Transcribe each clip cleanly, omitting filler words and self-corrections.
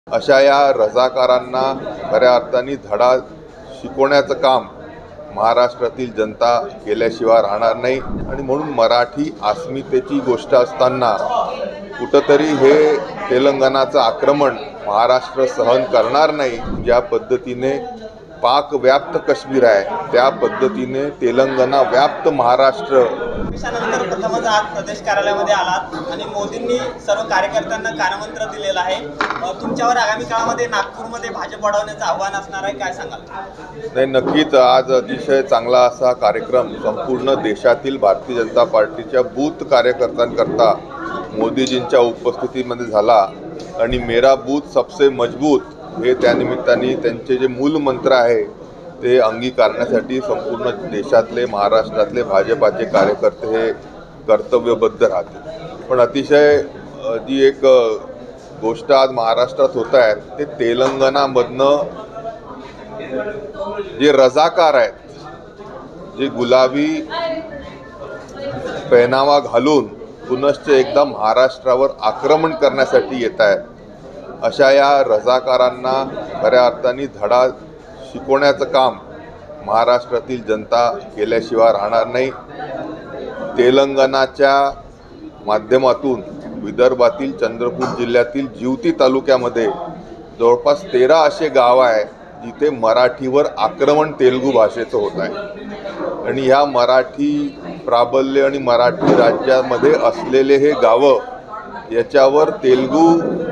अशा या रजाकारांना खऱ्या अर्थाने धडा शिकवण्याचं काम महाराष्ट्रातील जनता केल्याशिवाय राहणार नाही। आणि म्हणून मराठी अस्मितेची गोष्ट असताना कुठंतरी हे तेलंगणाचं आक्रमण महाराष्ट्र सहन करणार नाही। ज्या पद्धतीने पाक व्याप्त काश्मीर आहे त्या पद्धतीने तेलंगणा व्याप्त महाराष्ट्र। देशानंतर प्रथमच आज प्रदेश कार्यालयामध्ये आलात आणि मोदींनी सर्व कार्यकर्त्यांना कानमंत्र दिलेला आहे। तुमच्यावर आगामी काळामध्ये नागपूरमध्ये भाजप वाढवण्याचं आव्हान असणार आहे, काय सांगाल? नाही, नक्कीच आज अतिशय चांगला असा कार्यक्रम संपूर्ण देशातील भारतीय जनता पार्टीच्या बूथ कार्यकर्त्यांकरता मोदीजींच्या उपस्थितीमध्ये झाला। आणि मेरा बूथ सबसे मजबूत हे त्यानिमित्ताने त्यांचे जे मूल मंत्र आहे ते अंगीकारण्यासाठी संपूर्ण देशातले महाराष्ट्रातले भाजपाचे कार्यकर्ते हे कर्तव्यबद्ध राहतील। पण अतिशय जी एक गोष्ट आज महाराष्ट्रात होत आहे ते तेलंगणामधनं जे रजाकार आहेत, जे गुलाबी पेहनावा घालून पुनश्च एकदा महाराष्ट्रावर आक्रमण करण्यासाठी येत आहेत, अशा या रजाकारांना खऱ्या अर्थाने धडा शिकवण्याचं काम महाराष्ट्रातील जनता केल्याशिवाय राहणार नाही। तेलंगणाच्या माध्यमातून विदर्भातील चंद्रपूर जिल्ह्यातील जिवती तालुक्यामध्ये जवळपास 13 असे गाव आहे जिथे मराठीवर आक्रमण तेलुगू भाषेचं होत आहे। आणि ह्या मराठी प्राबल्य आणि मराठी राज्यामध्ये असलेले हे गावं याच्यावर तेलुगू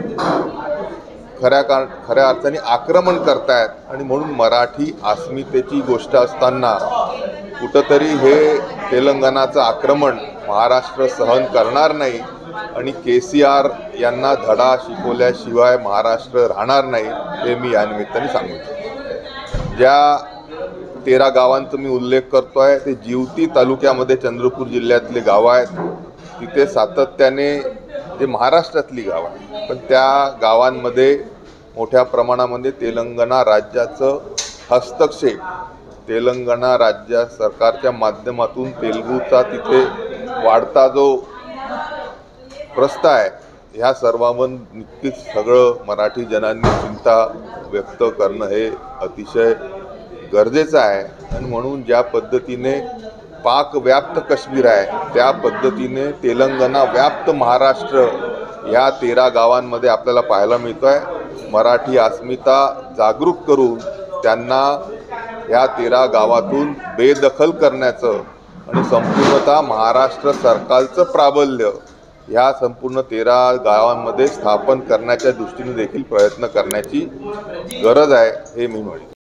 खऱ्या अर्थाने आक्रमण करतायत। आणि म्हणून मराठी अस्मितेची गोष्ट असताना कुठंतरी हे तेलंगणाचं आक्रमण महाराष्ट्र सहन करणार नाही। आणि KCR यांना धडा शिकवल्याशिवाय महाराष्ट्र राहणार नाही हे मी या निमित्ताने सांगू इच्छितो। ज्या 13 गावांचा मी उल्लेख करतोय ते जिवती तालुक्यामध्ये चंद्रपूर जिल्ह्यातले गावं आहेत। तिथे सातत्याने जे महाराष्ट्रातली गावं आहेत पण त्या गावांमध्ये मोठ्या प्रमाणामध्ये तेलंगणा राज्याचं हस्तक्षेप, तेलंगणा राज्य सरकारच्या माध्यमातून तेलुगूचा तिथे वाढता जो प्रस्ताव आहे ह्या सर्वांवर नक्कीच सगळं मराठी जनांनी चिंता व्यक्त करणं हे अतिशय गरजेचं आहे। आणि म्हणून ज्या पद्धतीने पाक व्याप्त काश्मीर आहे त्या पद्धतीने तेलंगणा व्याप्त महाराष्ट्र ह्या 13 गावांमध्ये आपल्याला पाहायला मिळतोय। मराठी अस्मिता जागरूक करून त्यांना ह्या 13 गावातून बेदखल करण्याचं आणि संपूर्णतः महाराष्ट्र सरकारचं प्राबल्य ह्या संपूर्ण 13 गावांमध्ये स्थापन करण्याच्या दृष्टीने देखील प्रयत्न करण्याची गरज आहे हे मी म्हणेन।